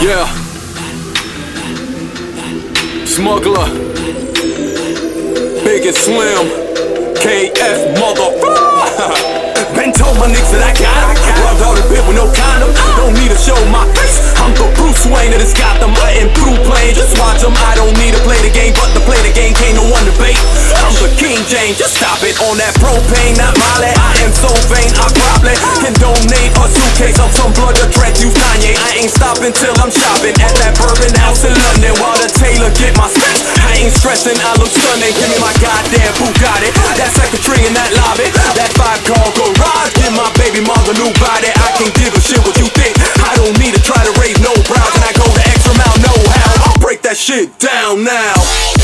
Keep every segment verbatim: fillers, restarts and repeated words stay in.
Yeah. Smuggler, Big and Slim, K F motherfucker. Been told my niggas that I got it. Rubbed out a bit with no condom. Don't need to show my face. I'm the Bruce Wayne of this Gotham. I am through playing. Just watch them. I don't need to play the game, but to play the game can't no one debate. I'm the King James. Just stop it on that propane, not Molly. I am so vain. I probably can donate a suitcase of some blood to transfuse Kanye. I ain't stopping till I'm shopping at that Bourbon House in London while the tailor get my specs. I ain't stressing. I look stunning. Give me my goddamn Bugatti. That secretary in that lobby. That five car garage. Give my baby mother new body. I can give a shit what you think. I don't need to try to raise no brows. And I go the extra mile, know how. I'll break that shit down now.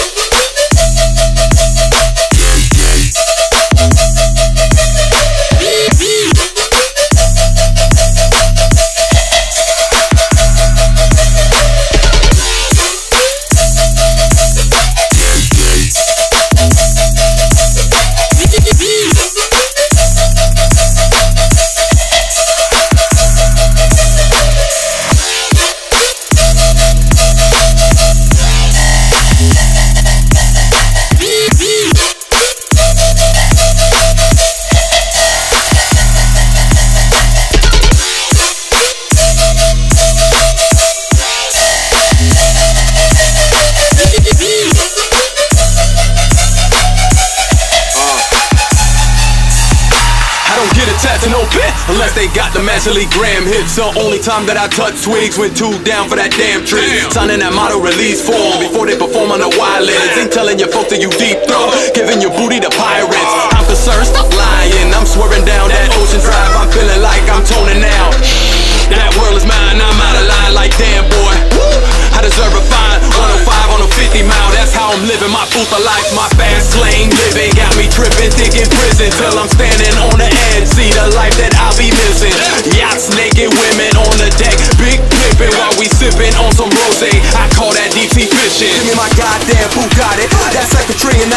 To no bit, unless they got the Masterly Graham hits. The only time that I touch swigs when two down for that damn trick. Signing that motto release form before they perform on the wireless. Ain't telling your folks that you deep throat, giving your booty to pirates. I'm concerned, stop lying. I'm swerving down that Ocean Drive. I'm feeling like I'm toning out. That world is mine, I'm out of line like damn boy. I deserve a fine, one oh five on a fifty mile. That's how I'm living my booth of life. My fast lane living got me tripping, thick in prison till I'm standing on the edge. See the life that I'll be missing. Yachts, naked women on the deck, big pimpin' while we sipping on some rosé. I call that deep sea fishing. Give me my goddamn Bugatti. That secretary in that